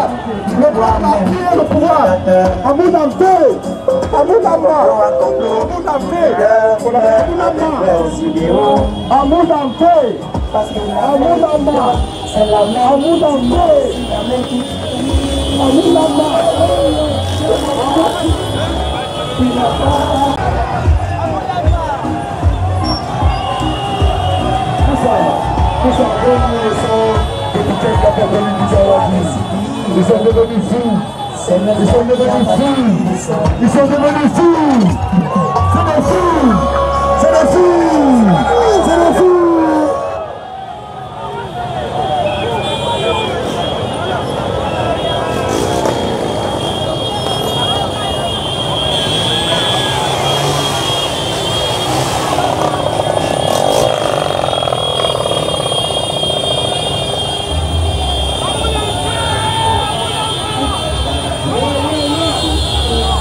le pouvoir. Amour dans deux. Amour dans moi. Amour dans deux. Amour dans deux. Amour dans moi. Amour dans deux. Amour dans moi. Ils sont devenus fous. Ils sont devenus fous. Ils sont devenus fous. C'est des fous. C'est des fous.